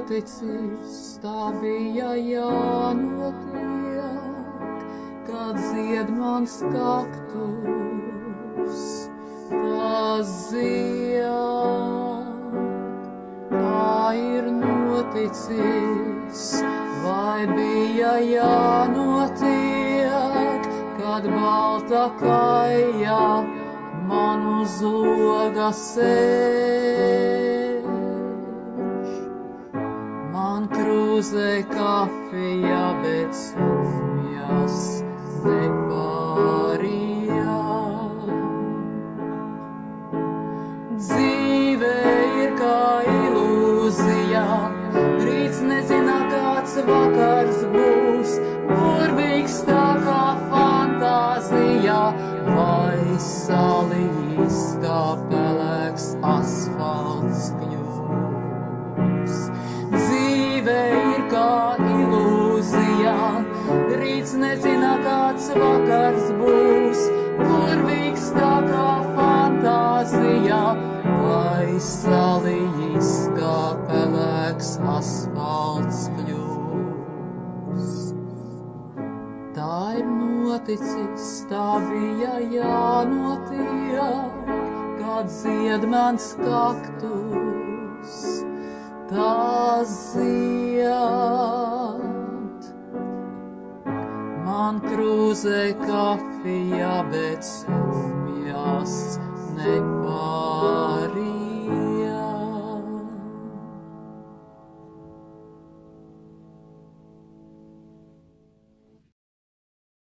noticis, tā bija jānotiek, kad zied mans kaktus, tas zied. Tā ir noticis, vai bija jānotiek, kad balta kaja man uz loga sēž. Man krūzē kafija, bet sumjas nepārījā. Dzīve ir kā ilūzija, rīts nezina, kāds vakars būs, burvīgs tā kā fantāzija, vai salīs kā pelēks asfalts kļūs. Dzīve ir kā ilūzija, rīts nezina, kāds vakars būs, burvīgs tā kā fantāzija, vai salīs kā pelēks asfalts kļūs. Tā ir noticis, tā bija jānotiek, kad zied mans kaktus, tā zied. Man krūzē kafija, bet sumjas nepārījā.